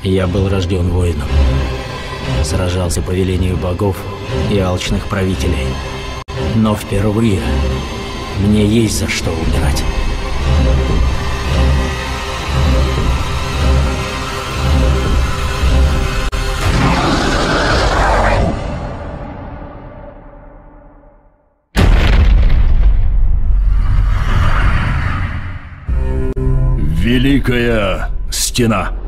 Я был рожден воином. Сражался по велению богов и алчных правителей. Но впервые мне есть за что умирать. Великая Стена.